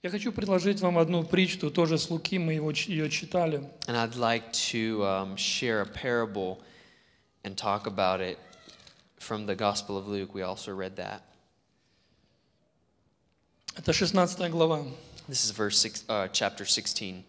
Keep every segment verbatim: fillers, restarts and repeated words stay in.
Я хочу предложить вам одну притчу, тоже с Луки, мы его, ее читали. And I'd like to um, share a parable and talk about it from the Gospel of Luke. We also read that. Это шестнадцатая глава. This is verse six, uh, chapter sixteen.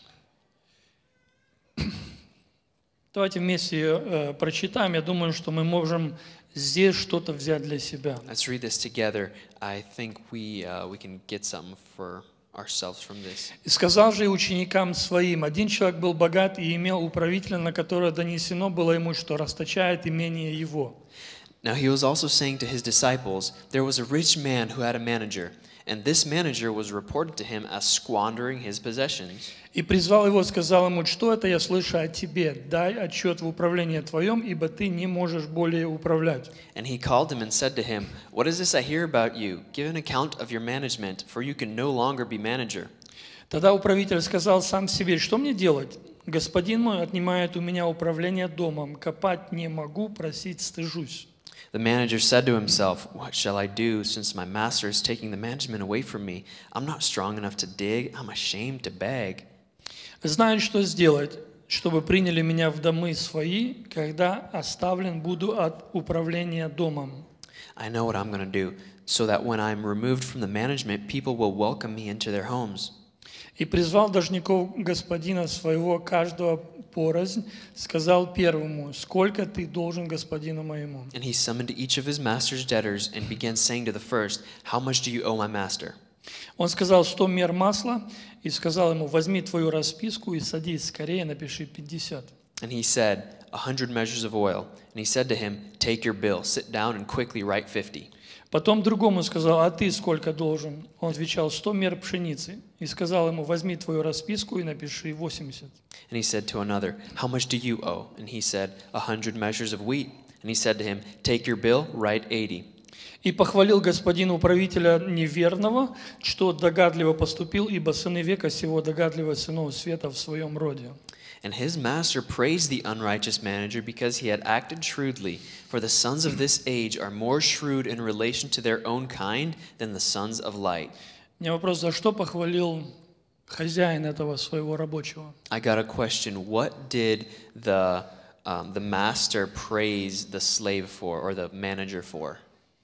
Давайте вместе ее э, прочитаем. Я думаю, что мы можем здесь что-то взять для себя. Let's read this together. I think we uh, we can get something for ourselves from this. «И сказал же и ученикам своим, один человек был богат и имел управителя, на которого донесено было ему, что расточает имение его. Now he was also saying to his disciples, there was a rich man who had a manager, and this manager was reported to him as squandering his possessions. И призвал его, сказал ему, что это я слышу о тебе, дай отчет в управлении твоем, ибо ты не можешь более управлять. And he called him and said to him, what is this I hear about you? Give an account of your management, for you can no longer be manager. Тогда управитель сказал сам себе, что мне делать? Господин мой отнимает у меня управление домом, копать не могу, просить стыжусь. The manager said to himself, what shall I do since my master is taking the management away from me? I'm not strong enough to dig. I'm ashamed to beg. Знаю, что сделать, чтобы приняли меня в домы свои, когда оставлен буду от управления домом. I know what I'm going to do, so that when I'm removed from the management, people will welcome me into their homes. И призвал должников господина своего, каждого порознь, сказал первому, сколько ты должен господину моему. And he summoned each of his master's debtors and began saying to the first, how much do you owe my master? Он сказал сто мер масла и сказал ему, возьми твою расписку и садись скорее, напиши пятьдесят. And he said, a hundred measures of oil. And he said to him, take your bill, sit down and quickly write fifty. Потом другому сказал, а ты сколько должен? Он отвечал, сто мер пшеницы. И сказал ему, возьми твою расписку и напиши восемьдесят. And he said to another, how much do you owe? And he said, a hundred measures of wheat. And he said to him, take your bill, write eighty. И похвалил господин управителя неверного, что догадливо поступил, ибо сыны века сего догадливо сынов света в своем роде. And his master praised the unrighteous manager because he had acted shrewdly. For the sons of this age are more shrewd in relation to their own kind than the sons of light. У меня вопрос, за что похвалил хозяин этого своего рабочего? I got a question. What did the, um, the master praise the slave for, or the manager for?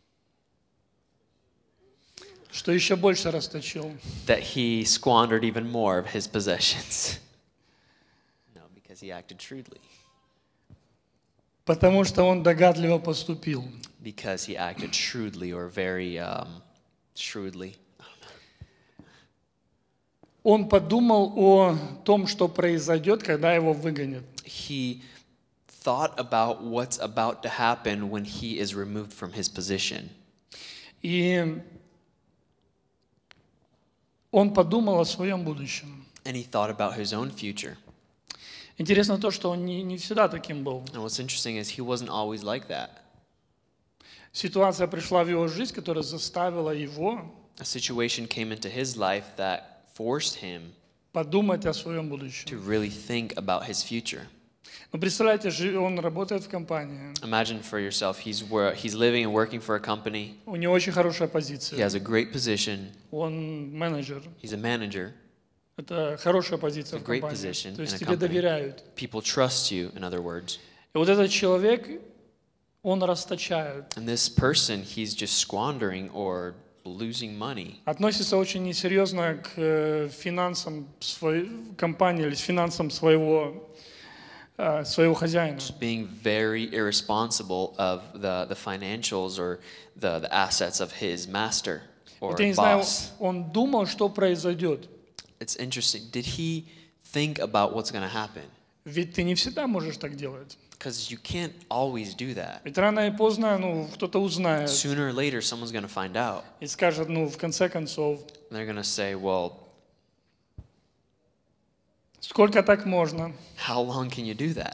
Что еще больше расточил? That he squandered even more of his possessions. No, because he acted shrewdly. Потому что он догадливо поступил. Because he acted shrewdly, or very um, shrewdly. Он подумал о том, что произойдет, когда его выгонят. He thought about what's about to happen when he is removed from his position. И он подумал о своем будущем. And he thought about his own future. Интересно то, что он не, не всегда таким был. And what's interesting is he wasn't always like that. Ситуация пришла в его жизнь, которая заставила его A situation came into his life that forced him подумать о своем to будущем. really think about his future. Ну, представляете, жи- он работает в компании, Imagine for yourself, he's, wor- he's living and working for a company. у него очень хорошая He позиция, has a great position. он менеджер. He's a manager. Это хорошая позиция It's a в great компании. position То есть in a тебе company. доверяют. People trust you, in other words. И вот этот человек, он расточает, And this person, he's just squandering or losing money. относится очень несерьезно к э, финансам своей компании или с финансам своего, э, своего хозяина. Just being very irresponsible of the, the financials or the, the assets of his master or Вот я не знаю, boss. он думал, что произойдет. It's interesting. Did he think about what's going to happen? Ведь ты не всегда можешь так делать. Because you can't always do that. Ведь рано и поздно, ну, кто-то узнает Sooner or later, someone's going to find out. и скажет, ну, в конце концов, And they're going to say, well, сколько так можно? how long can you do that?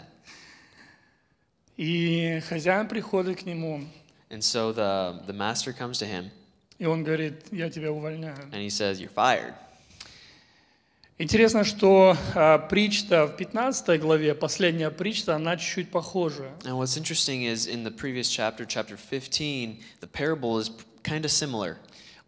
И хозяин приходит к нему, And so the, the master comes to him и он говорит, я тебя увольняю. and he says, you're fired. Интересно, что а, притча в пятнадцатой главе, последняя притча, она чуть-чуть похожа. And what's interesting is in the previous chapter, chapter fifteen, the parable is kind of similar.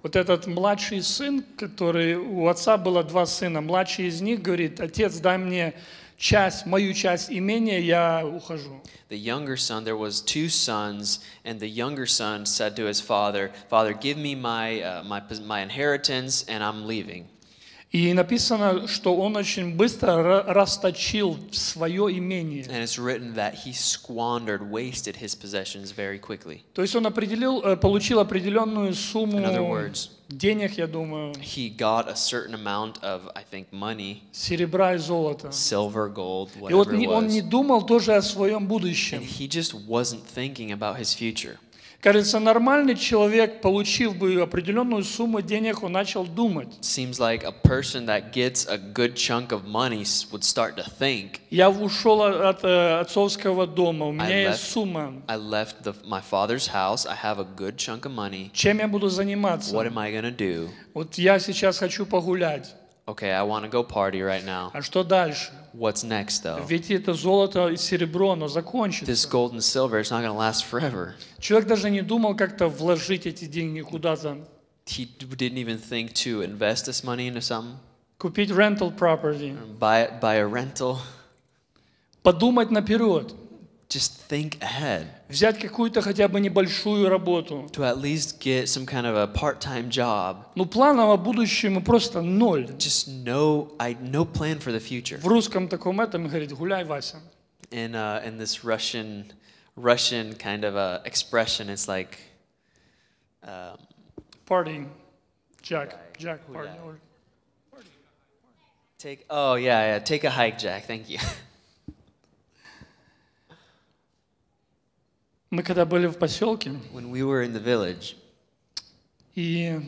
Вот этот младший сын, который у отца было два сына, младший из них говорит: отец, дай мне часть, мою часть имения, я ухожу. The younger son, there was two sons, and the younger son said to his father, "Father, give me my uh, my my inheritance, and I'm leaving." И написано, что он очень быстро расточил свое имение. And it's written that he squandered, wasted his possessions very quickly. То есть он определил, получил определенную In сумму other words, денег, я думаю, he got a certain amount of, I think, money, серебра и золота. silver, gold, И вот whatever it он не was. думал тоже о своем And будущем. he just wasn't thinking about his future. Кажется, нормальный человек, получив бы определенную сумму денег, он начал думать. Seems like a person that gets a good chunk of money s- would start to think, Я ушел от э, отцовского дома, у меня I есть left- сумма. I left the, my father's house, I have a good chunk of money. Чем я буду заниматься? What am I going to do? Вот я сейчас хочу погулять. Okay, I want to go party right now. А что дальше? What's next, though? Ведь это золото и серебро, оно This закончится. gold and silver, it's not going to last forever. Человек даже не думал как-то вложить эти деньги куда-то. He didn't even think to invest this money into something, Купить rental property. buy, buy a rental. Подумать наперед. Just think ahead. Взять какую-то хотя бы небольшую работу. To at least get some kind of a part-time job. Ну, планов о будущем просто ноль. Just no, I no plan for the future. В русском таком этом говорит: гуляй, Вася. In uh, in this Russian Russian kind of a expression, it's like um, Party. Jack. Jack Гуляй. party. take. Oh yeah, yeah. Take a hike, Jack. Thank you. Мы когда были в поселке, When we were in the village, и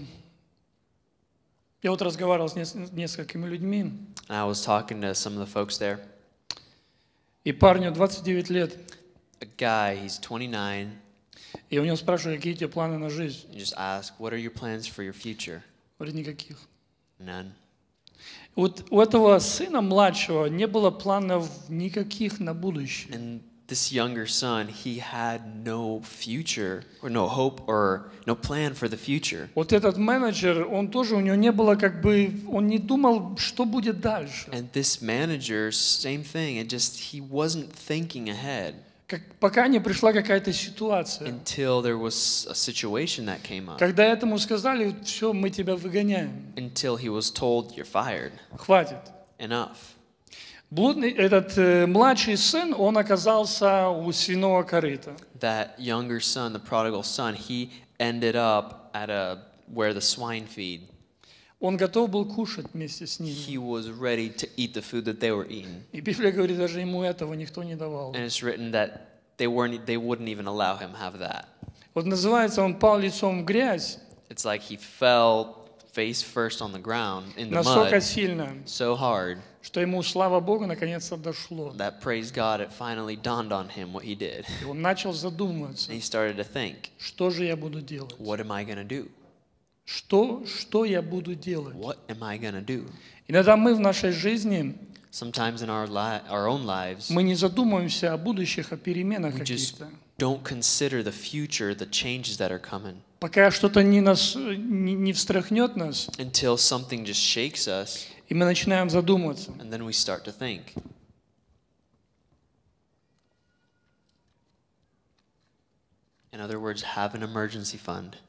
я вот разговаривал с нес- несколькими людьми, and I was talking to some of the folks there. и парню двадцать девять лет, A guy, he's twenty-nine. и у него спрашивают, какие у тебя планы на жизнь. You just ask, what are your plans for your future? Говорит, никаких. None. Вот у этого сына младшего не было планов никаких на будущее. And this younger son, he had no future or no hope or no plan for the future. Вот этот менеджер, он тоже, у него не было как бы, он не думал, что будет дальше. And this manager, same thing. It just he wasn't thinking ahead Как, пока не пришла какая-то ситуация. until there was a situation that came up. Когда этому сказали, все, мы тебя выгоняем, Until he was told, "You're fired. хватит. Enough." Блудный, этот э, младший сын, он оказался у свиного корыта. That younger son, the prodigal son, he ended up at a where the swine feed. Он готов был кушать вместе с ними. He was ready to eat the food that they were eating. И Библия говорит, даже ему этого никто не давал. And it's written that they weren't they wouldn't even allow him have that. Вот называется, он пал лицом в грязь It's like he fell face first on the ground in the настолько mud сильно, so hard что ему, слава Богу, наконец-то дошло. that, praise God, it finally dawned on him what he did. И он начал задумываться, And he started to think, что же я буду делать? what am I going to do? Что, что я буду делать? What am I going to do? Иногда мы в нашей жизни, Sometimes in our li- our own lives, мы не задумываемся о будущих, о переменах we just каких-то. don't consider the future, the changes that are coming, Пока что-то не, нас, не, не встряхнет нас, until something just shakes us, и мы начинаем задумываться. and then we start to think. In other words, have an emergency fund.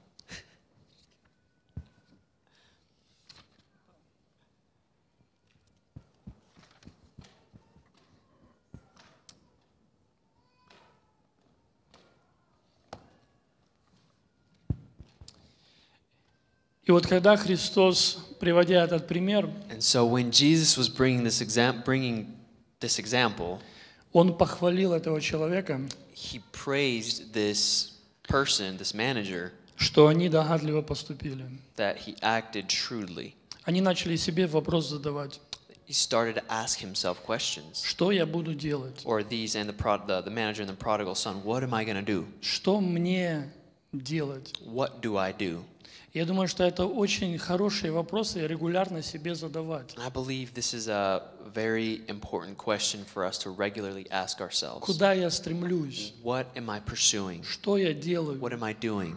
И вот когда Христос, приводя этот пример, And so when Jesus was bringing this exam- bringing this example, Он похвалил этого человека, he praised this person, this manager, что они догадливо поступили. that he acted shrewdly. Они начали себе вопрос задавать, He started to ask himself questions. что я буду делать? Or these and the, prod- the, the manager and the prodigal son, what am I going to do? Что мне делать? What do I do? Я думаю, что это очень хорошие вопросы регулярно себе задавать. And I believe this is a very important question for us to regularly ask ourselves. Куда я стремлюсь? What am I pursuing? Что я делаю? What am I doing?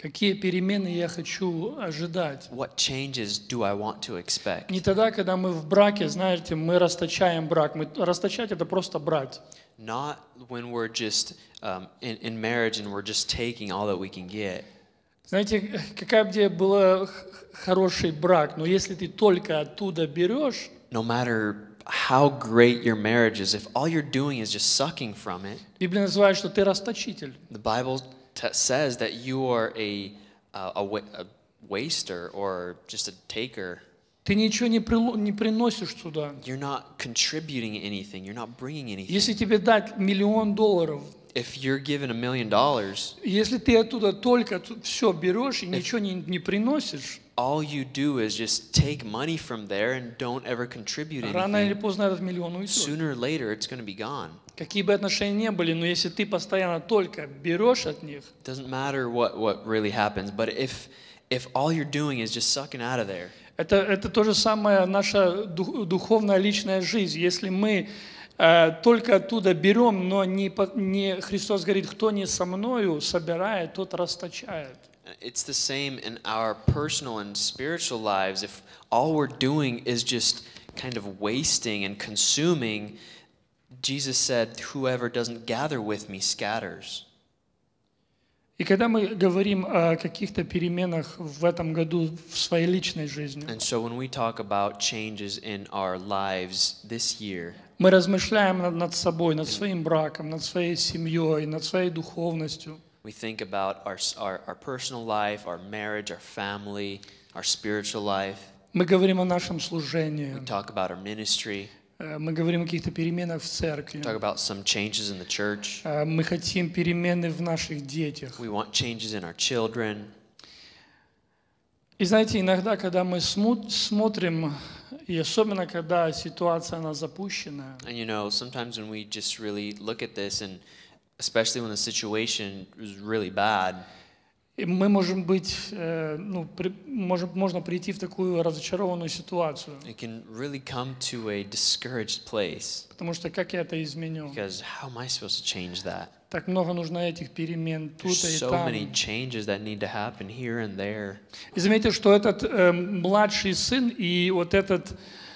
Какие перемены я хочу ожидать? What changes do I want to expect? Не тогда, когда мы в браке, знаете, мы расточаем брак. Мы, расточать – это просто брать. Not when we're just um, in, in marriage and we're just taking all that we can get. Знаете, какая бы был хороший брак, но если ты только оттуда берешь, No matter how great your marriage is, if all you're doing is just sucking from it, Библия называет, что ты расточитель. the Bible t- says that you are a, uh, a, wa- a waster or just a taker. Ты ничего не, прило- не приносишь сюда. You're not contributing anything. You're not bringing anything. Если тебе дать миллион долларов, If you're given a million dollars, если ты оттуда только все берешь и ничего не, не приносишь, all you do is just take money from there and don't ever contribute рано или anything. поздно этот миллион уйдет. Sooner or later, it's going to be gone. Какие бы отношения ни были, но если ты постоянно только берешь от них, It doesn't matter what, what really happens, but if if all you're doing is just sucking out of there, это, это то же самое наша дух- духовная личная жизнь. Если мы э, только оттуда берем, но не, по- не Христос говорит, кто не со мною собирает, тот расточает. it's the same in our personal and spiritual lives. If all we're doing is just kind of wasting and consuming, Jesus said, "Whoever doesn't gather with me scatters." И когда мы говорим о каких-то переменах в этом году в своей личной жизни, And so when we talk about changes in our lives this year, мы размышляем над, над собой, над своим браком, над своей семьей, над своей духовностью. we think about our, our, our personal life, our marriage, our family, our spiritual life. Мы говорим о нашем We служении, talk about our ministry. э, мы говорим о каких-то переменах в церкви, Talk about some changes in the church. э, мы хотим перемены в наших детях. We want changes in our children. И знаете, иногда, когда мы смо- смотрим, и особенно когда ситуация она запущенная, And you know, sometimes when we just really look at this, and especially when the situation is really bad, и мы можем быть, э, ну, при- можем, можно прийти в такую разочарованную ситуацию, it can really come to a discouraged place потому что как я это изменю? because how am I supposed to change that? Так много нужно этих перемен тут There's и so там. many changes that need to happen here and there. И заметьте, что этот э, младший сын и вот этот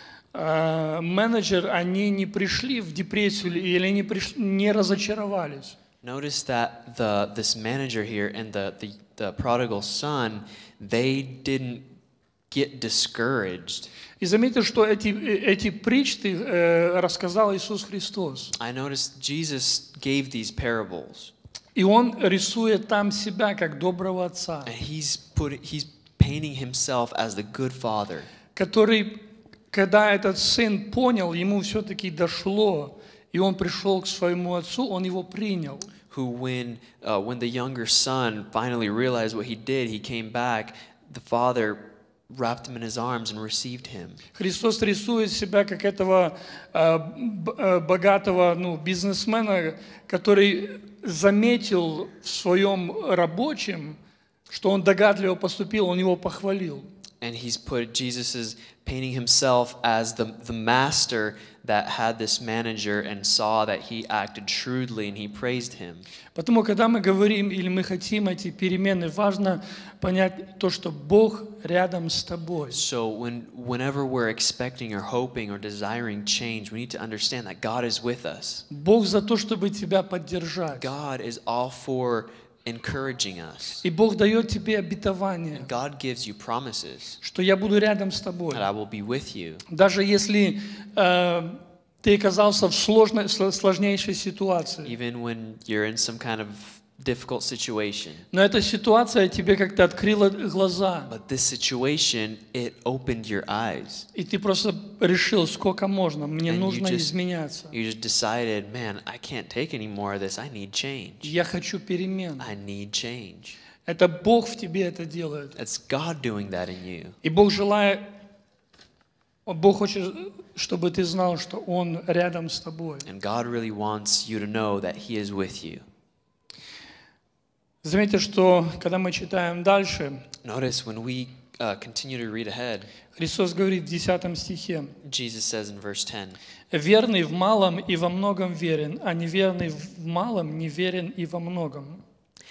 э, менеджер, они не пришли в депрессию или не, приш- не разочаровались. Notice that the this manager here and the, the, the prodigal son, they didn't get discouraged. И заметьте, что эти, э, эти притчи э, рассказал Иисус Христос. I noticed Jesus gave these parables, И Он рисует там себя как доброго отца, and he's put he's painting himself as the good father, который, когда этот сын понял, ему все-таки дошло, и он пришел к своему отцу, он его принял. who when uh, when the younger son finally realized what he did, he came back. The father wrapped him in his arms and received him. Христос рисует себя как этого э, б- э, богатого, ну, бизнесмена, который заметил в своем рабочем, что он догадливо поступил, он его похвалил. And he's put Jesus is painting himself as the, the master that had this manager and saw that he acted shrewdly and he praised him. Потому когда мы говорим или мы хотим эти перемены, важно понять то, что Бог рядом с тобой. So when whenever we're expecting or hoping or desiring change, we need to understand that God is with us. Бог за то, чтобы тебя поддержать. God is all for encouraging us. И Бог дает тебе обетование, And God gives you promises что я буду рядом с тобой. that I will be with you. Даже если э, ты оказался в сложной, сл- сложнейшей ситуации. Even when you're in some kind of difficult situation. Но эта ситуация тебе как-то открыла глаза. But this situation, it opened your eyes. И ты просто решил, сколько можно, мне And you нужно just- изменяться. You just decided, man, I can't take any more of this. I need change. Я хочу перемен. I need change. Это Бог в тебе это делает. It's God doing that in you. И Бог желает, Бог хочет, чтобы ты знал, что Он рядом с тобой. And God really wants you to know that He is with you. Заметьте, что когда мы читаем дальше, Notice when we uh, continue to read ahead, Христос говорит в десятом стихе: Jesus says in verse ten, «Верный в малом и во многом верен, а неверный в малом неверен и во многом».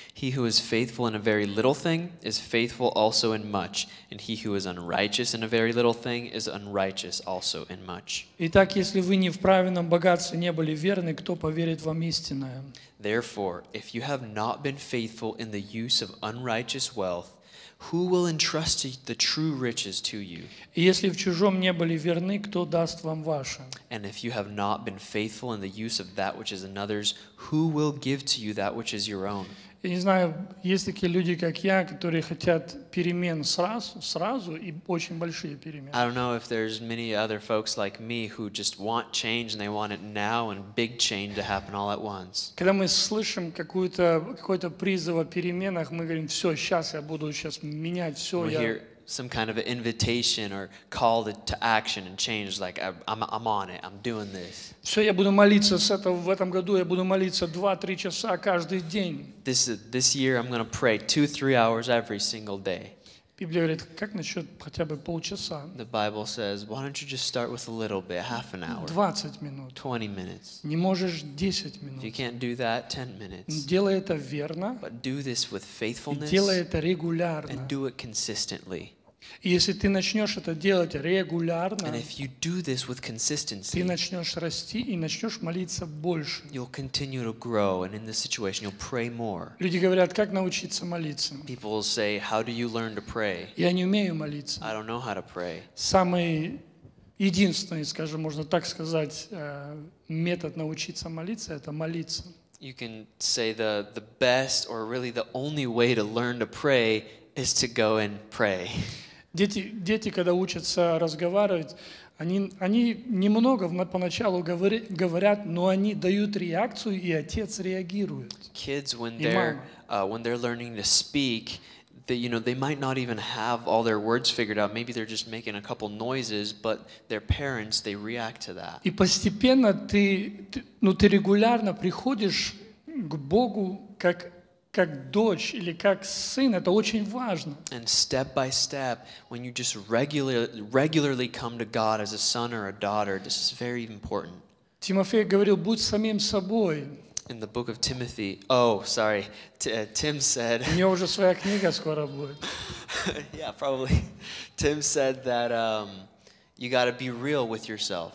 He who is faithful in a very little thing is faithful also in much, and he who is unrighteous in a very little thing is unrighteous also in much. Итак, если вы не в праведном богатстве не были верны, кто поверит вам истинное? Therefore, if you have not been faithful in the use of unrighteous wealth, who will entrust the true riches to you? И если в чужом не были верны, кто даст вам ваше? And if you have not been faithful in the use of that which is another's, who will give to you that which is your own? Я не знаю, есть такие люди, как я, которые хотят перемен сразу, сразу и очень большие перемены. I don't know if there's many other folks like me who just want change and they want it now and big change to happen all at once. Когда мы слышим какую-то, какой-то призыв о переменах, мы говорим, все, сейчас я буду сейчас менять все. We Я... hear some kind of an invitation or call to, to action and change, like I, I'm, I'm on it, I'm doing this. Все, я буду молиться с этого, в этом году, я буду молиться два-три часа каждый день. This, this year I'm going to pray two, three hours every single day. Библия говорит, как насчет хотя бы полчаса? The Bible says, why don't you just start with a little bit, half an hour, двадцать минут. twenty minutes. Не можешь десять If you минут. can't do that, ten minutes. Делай это верно But do this with и faithfulness делай это регулярно. and do it consistently. И если ты начнешь это делать регулярно, And if you do this with ты consistency, начнешь расти и начнешь молиться больше. you'll continue to grow, and in this situation, you'll pray more. Люди говорят, как научиться молиться? People will say, how do you learn to pray? Я не умею молиться. I don't know how to pray. Самый единственный, скажем, можно так сказать, э, метод научиться молиться – это молиться. You can say the, the best or really the only way to learn to pray is to go and pray. Дети, дети, когда учатся разговаривать, они, они немного на- поначалу говори- говорят, но они дают реакцию, и отец реагирует. Kids, when И they're мама. uh, when they're learning to speak, they, you know, they might not even have all their words figured out. Maybe they're just making a couple noises, but their parents, they react to that. И постепенно ты, ты, ну, ты регулярно приходишь к Богу как, как дочь или как сын. Это очень важно. And step by step, when you just regular, regularly come to God as a son or a daughter, this is very important. Тимофей говорил, будь самим собой. In the book of Timothy, oh, sorry, T- uh, Tim said, У него уже своя книга скоро будет. yeah, probably. Tim said that um, you got to be real with yourself.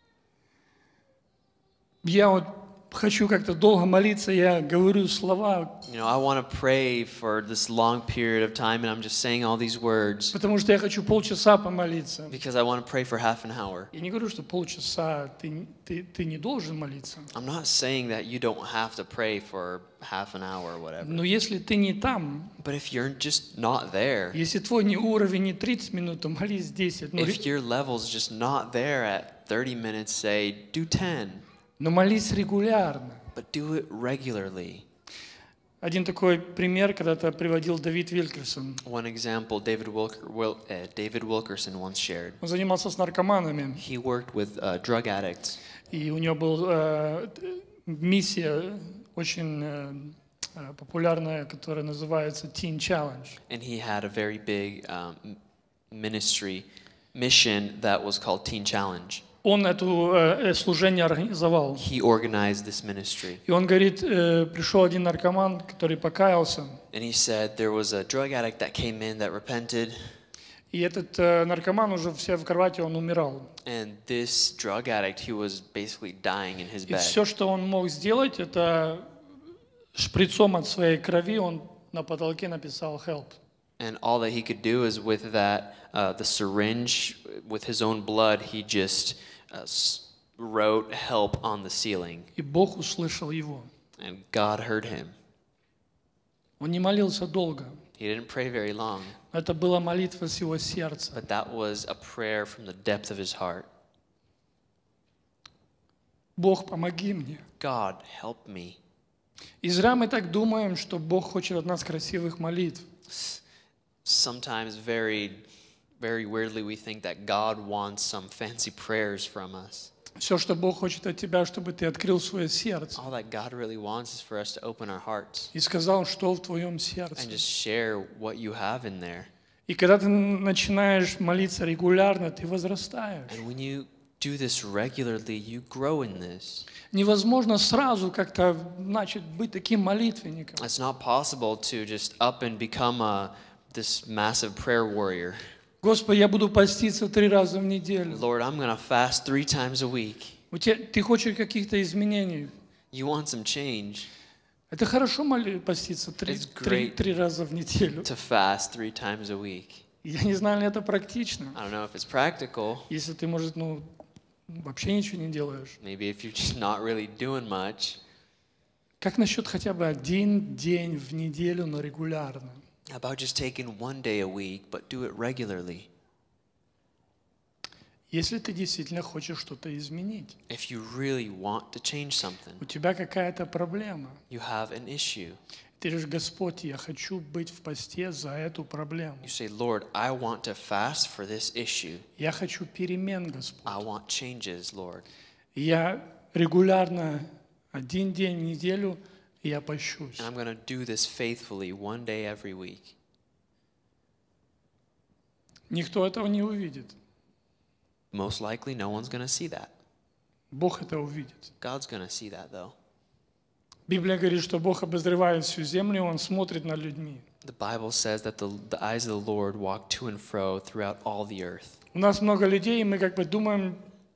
Я вот хочу как-то долго молиться, я говорю слова, You know, I want to pray for this long period of time, and I'm just saying all these words потому что я хочу полчаса помолиться. because I want to pray for half an hour. Я не говорю, что полчаса ты, ты, ты не должен молиться. I'm not saying that you don't have to pray for half an hour or whatever. Но если ты не там, But if you're just not there, если твой не уровень не тридцать минут, то молись десять. Но, if your level's just not there at thirty minutes, say, do ten, но молись регулярно. but do it regularly. Один такой пример когда-то приводил Давид Вилкерсон. One example David, Wilker, Wil, uh, David Wilkerson once shared. Он занимался с наркоманами, He worked with uh, drug addicts, и у него была миссия очень э, э, популярная, которая называется Teen Challenge. and he had a very big um, m- ministry mission that was called Teen Challenge. Он это э, служение организовал. He organized this ministry. И он говорит, э, пришел один наркоман, который покаялся. And he said there was a drug addict that came in that repented, И этот э, наркоман уже все в кровати, он умирал. and this drug addict, he was basically dying in his И bed. все, что он мог сделать, это шприцом от своей крови он на потолке написал «help». And all that he could do is with that, uh, the syringe, with his own blood, he just uh, s- wrote help on the ceiling. И Бог услышал его. And God heard him. Он не молился долго. He didn't pray very long, Это была молитва с его сердца. but that was a prayer from the depth of his heart. Бог, помоги мне. God, help me. И зря мы так думаем, что Бог хочет от нас красивых молитв. Sometimes very, very weirdly we think that God wants some fancy prayers from us. Все, что Бог хочет от тебя, чтобы ты открыл свое сердце All that God really wants is for us to open our hearts и сказал, что в твоем сердце. and just share what you have in there. И когда ты начинаешь молиться регулярно, ты возрастаешь. And when you do this regularly, you grow in this. Невозможно сразу как-то начать быть таким молитвенником. It's not possible to just up and become a, this massive prayer warrior. Господи, я буду поститься три раза в неделю. Lord, I'm going to fast three times a week. У тебя, ты хочешь каких-то изменений? You want some change. Это хорошо моли, поститься три, It's три, great три раза в неделю. To fast three times a week. Я не знаю, ли это практично. I don't know if it's practical. Если ты, может, ну, вообще ничего не делаешь. Maybe if you're just not really doing much. Как насчет хотя бы один день в неделю, но регулярно? How about just taking one day a week, but do it regularly? Если ты действительно хочешь что-то изменить, If you really want to change something, у тебя какая-то проблема. you have an issue. Ты говоришь, Господь, я хочу быть в посте за эту проблему. You say, Lord, I want to fast for this issue. Я хочу перемен, Господь. I want changes, Lord. Я регулярно один день в неделю я пощусь. And I'm going to do this faithfully one day every week. Никто этого не увидит. Most likely, no one's going to see that. Бог это увидит. God's going to see that, though. Библия говорит, что Бог обозревает всю землю, Он смотрит над людьми. The Bible says that the, the eyes of the Lord walk to and fro throughout all the earth. У нас много людей, и мы как бы думаем,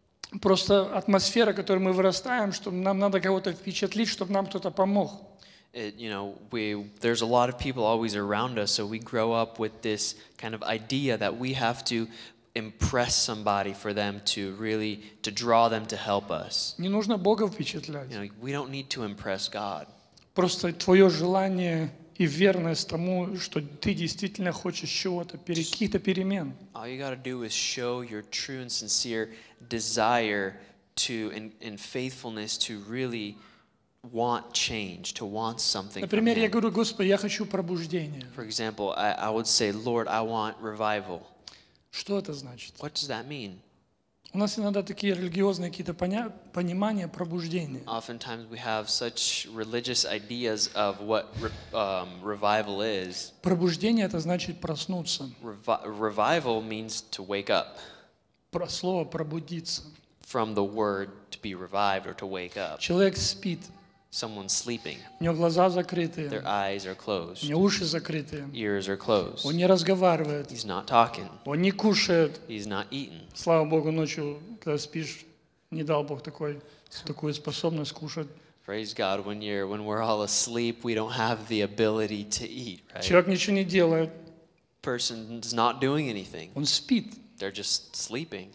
просто атмосфера, в которой мы вырастаем, что нам надо кого-то впечатлить, чтобы нам кто-то помог. It, you know, we there's a lot of people always around us, so we grow up with this kind of idea that we have to impress somebody for them to really to draw them to help us. Не нужно Бога впечатлять. You know, we don't need to impress God. Просто твое желание и верность тому, что ты действительно хочешь чего-то, каких-то перемен. All you got to do is show your true and sincere desire to and, and faithfulness to really want change, to want something from Например, я Him. говорю, Господи, я хочу пробуждения. For example, I, I would say, Lord, I want revival. Что это значит? What does that mean? У нас иногда такие религиозные какие-то поня- понимания пробуждения. Oftentimes we have such religious ideas of what re, um, revival is. Пробуждение – это значит проснуться. Revi- revival means to wake up. Про слово «пробудиться». From the word to be revived or to wake up. Человек спит, Someone's sleeping. у него глаза закрыты, Their eyes are у closed. него уши закрыты, Ears are closed. он не разговаривает, He's not talking. он не кушает. He's not eating. Слава Богу, ночью, когда спишь, не дал Бог такой, такую способность кушать. Praise God, when you're when we're all asleep, we don't have the ability to eat, right? Человек ничего не делает, Person's not doing anything. он спит. They're just sleeping.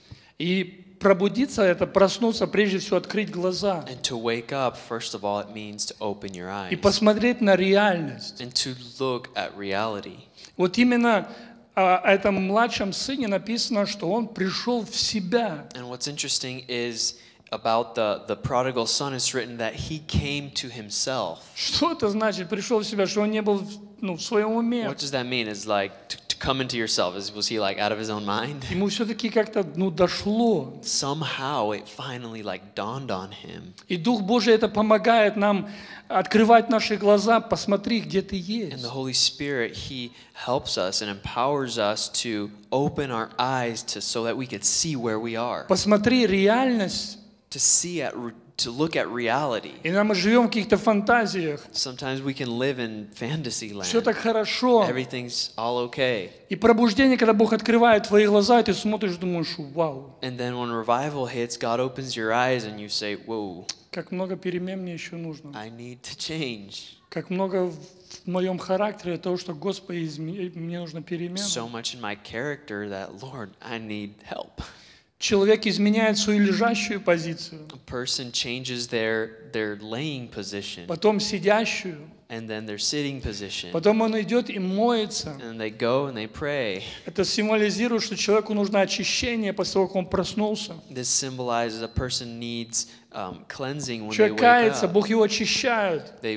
И пробудиться – это проснуться, прежде всего открыть глаза And to wake up, first of all, it means to open your и eyes посмотреть на реальность. and to look at reality. Вот именно о этом младшем сыне написано, что он пришел в себя. And what's interesting is about the, the prodigal son, it's written that he came to himself. Что это значит? Пришел в себя, что он не был ну, в своем уме. What does that mean? Is like to, to come into yourself. Is, was he like out of his own mind? Ему все-таки как-то ну, дошло. Somehow it finally like dawned on him. И Дух Божий это помогает нам открывать наши глаза, посмотри, где ты And есть. the Holy Spirit, He helps us and empowers us to open our eyes to so that we could see where we are, Посмотри реальность. to see at re- to look at reality. И нам мы живем в каких-то фантазиях. Sometimes we can live in fantasy Все land. так хорошо. Everything's all okay. И пробуждение, когда Бог открывает твои глаза, и ты смотришь, думаешь, вау, And then when revival hits, God opens your eyes and you say, "Whoa, как много перемен мне еще нужно. I need to change. Как много в моем характере того, что Господи, изме- мне нужно перемен. So much in my character that, Lord, I need help." Человек изменяет свою лежащую позицию, A person changes their their laying position потом сидящую, and then their sitting position. потом он идет и моется. And they go and they pray. Это символизирует, что человеку нужно очищение после того, как он проснулся. This symbolizes a person needs um, cleansing when they Человек wake кается, up. Бог его очищает. They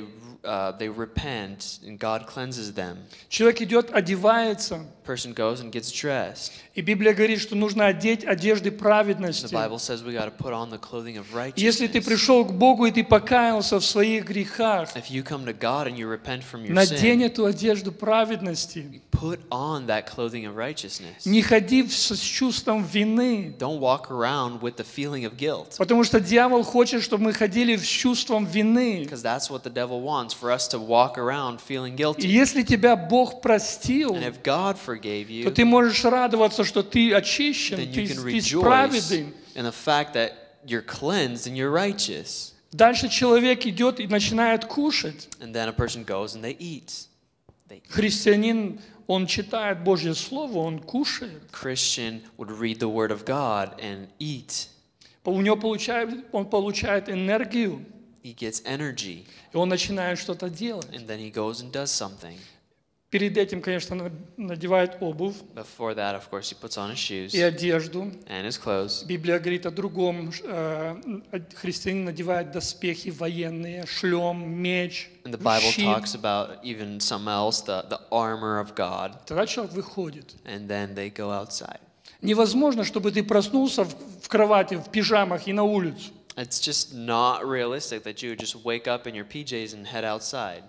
uh, they repent, and God cleanses them. Человек идет, одевается, Person goes and gets dressed. и Библия говорит, что нужно одеть одежды The праведности. Bible says we got to put on the clothing of Если ты righteousness. пришел к Богу и ты покаялся в своих грехах, If you come to God and you repent from your надень sin, эту одежду праведности. put on that clothing of righteousness. Не ходи с с чувством вины, Don't walk around with the feeling of guilt, потому что дьявол хочет, чтобы мы ходили с чувством вины. because that's what the devil wants, for us to walk around feeling И guilty. если тебя Бог простил, And if God forgave то you, ты можешь радоваться, что ты очищен, then ты, you can ты rejoice праведен. in the fact that you're cleansed and you're righteous. Дальше человек идет и начинает кушать. And then a person goes and they eat. They eat. Христианин, он читает Божье Слово, он кушает. Christian would read the Word of God and eat. У него получает, он получает энергию, He gets energy, и он начинает что-то делать. and then he goes and does something. Перед этим, конечно, на- надевает обувь Before that, of course, he puts on his shoes и одежду. and his clothes. Библия говорит о другом. э, Христианин надевает доспехи военные, шлем, меч, And the Bible щит. talks about even some else, the, the armor of God. Тогда человек выходит. And then they go outside. Невозможно, чтобы ты проснулся в, в кровати, в пижамах и на улицу. It's just not realistic that you would just wake up in your P Js and head outside.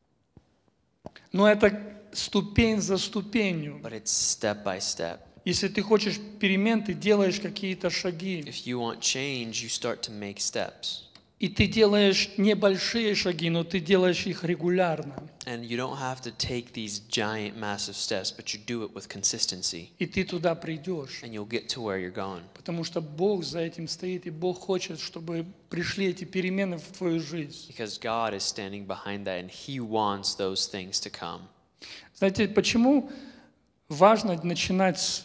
Но это ступень за ступенью. But it's step by step. Если ты хочешь перемен, ты делаешь какие-то шаги. If you want change, you start to make steps. И ты делаешь небольшие шаги, но ты делаешь их регулярно. And you don't have to take these giant, massive steps, but you do it with consistency. И ты туда придешь. And you'll get to where you're going. Потому что Бог за этим стоит, и Бог хочет, чтобы пришли эти перемены в твою жизнь. Because God is standing behind that, and He wants those things to come. Знаете, почему важно начинать с,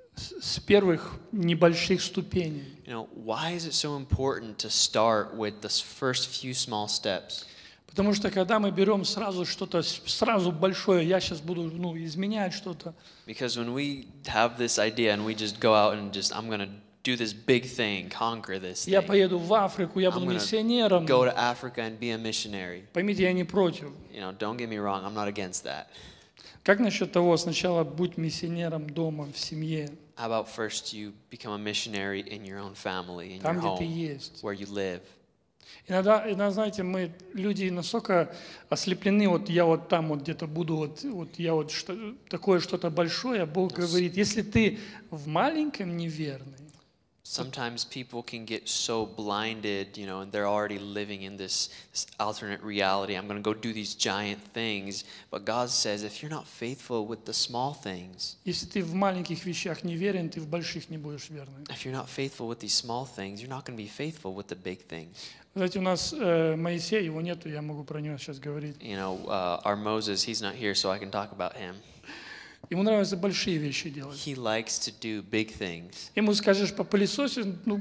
с первых небольших ступеней? You know, why is it so important to start with the first few small steps? Потому что когда мы берем сразу что-то, сразу большое, я сейчас буду ну, изменять что-то, Because when we have this idea and we just go out and just, I'm going to do this big thing, conquer this я thing, поеду в Африку, я I'm буду gonna миссионером. go to Africa and be a missionary. Поймите, я не против. You know, don't get me wrong, I'm not against that. Как насчет того, сначала будь миссионером дома, в семье, How about first you become a missionary in your own family, in your там, где ты home, есть. where you live? Иногда, иногда, знаете, мы, люди настолько ослеплены, вот я вот там вот где-то буду, вот, вот я вот что, такое что-то большое, Бог говорит, если ты в маленьком неверный, Sometimes people can get so blinded, you know, and they're already living in this, this alternate reality. I'm going to go do these giant things. But God says, if you're not faithful with the small things, если ты в маленьких вещах не верен, ты в больших не будешь верным. if you're not faithful with these small things, you're not going to be faithful with the big things. Знаете, у нас э, Моисей, его нету, я могу про него сейчас говорить. You know, uh, our Moses, he's not here, so I can talk about him. Ему нравится большие вещи делать. He likes to do big things. Ему скажешь по пылесосе, ну,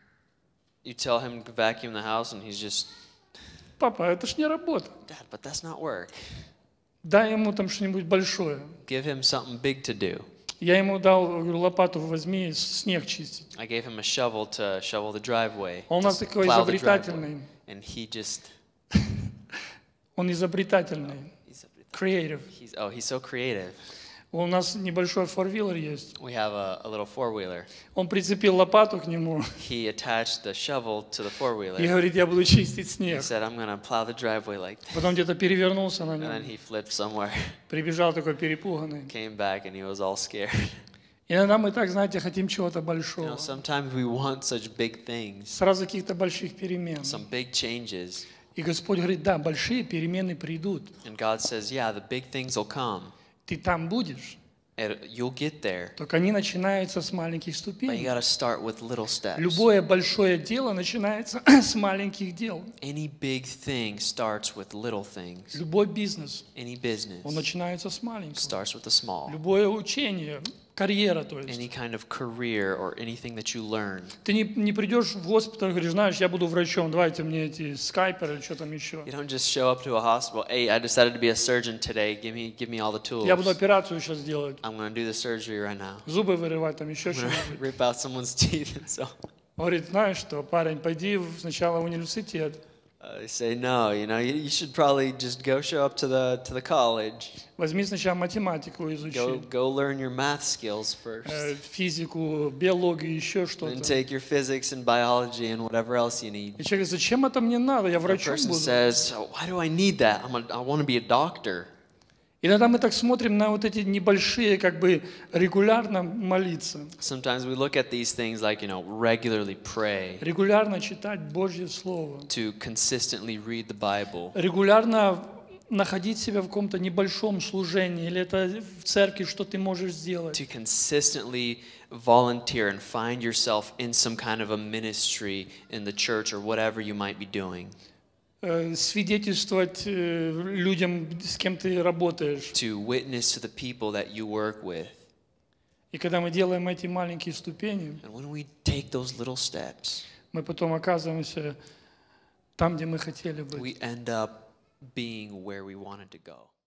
You tell him to vacuum the house, and he's just, папа, это ж не работа. Dad, but that's not work. Дай ему там что-нибудь большое. Give him something big to do. Я ему дал, говорю, лопату возьми, снег чистить. I gave him a shovel to shovel the driveway. Он у to нас такой plow the изобретательный. driveway. And he just, Он изобретательный. he's, Creative. he's, oh, he's so creative. У нас небольшой форвиллер есть. We have a, a little four-wheeler. Он прицепил лопату к нему He attached the shovel to the и four-wheeler. говорит, я буду чистить He снег. said, I'm going to plow the driveway like that. Потом где-то перевернулся на And then нем. he flipped somewhere, Прибежал такой перепуганный. came back, and he was all scared. Иногда мы так, знаете, хотим чего-то You know, большого. sometimes we want such big things, Сразу каких-то больших перемен. some big changes. И Господь говорит, да, большие перемены придут. And God says, yeah, the big things will come. Ты там будешь. It, you'll get there. Только они начинаются с маленьких But you ступеней. got to start with little steps. Любое большое дело начинается с маленьких дел. Any big thing starts with little things. Любой бизнес, Any business он начинается с маленького. starts with the small. Любое учение, карьера, то есть. Any kind of career or anything that you learn. Ты не, не придешь в госпиталь и говоришь, знаешь, я буду врачом, давайте мне эти скайперы, что там еще. You don't just show up to a hospital, hey, I decided to be a surgeon today. Give me, give me all the tools. Я буду операцию сейчас делать, I'm going to do the surgery right now. зубы вырывать, там еще I'm going что-нибудь. to rip out someone's teeth and so. Говорит, знаешь что, парень, пойди в- сначала в университет, Uh, they say no, you know, you, you should probably just go show up to the to the college. Возьми сначала математику Go изучи, go learn your math skills first. э, физику, биологию, еще And что-то. take your physics and biology and whatever else you need. И человек говорит, зачем это мне надо, я The врачом person буду. says, so why do I need that? I'm a, I want to be a doctor. Иногда мы так смотрим на вот эти небольшие, как бы регулярно молиться, Sometimes we look at these things like, you know, regularly pray, регулярно читать Божье Слово, to consistently read the Bible, регулярно находить себя в каком-то небольшом служении, или это в церкви, что ты можешь сделать. to consistently volunteer and find yourself in some kind of a ministry in the church or whatever you might be doing. Э, Свидетельствовать э, людям, с кем ты работаешь. To witness to the people that you work with. И когда мы делаем эти маленькие ступени, And when we take those little steps, мы потом оказываемся там, где мы хотели быть. we end up being where we wanted to go.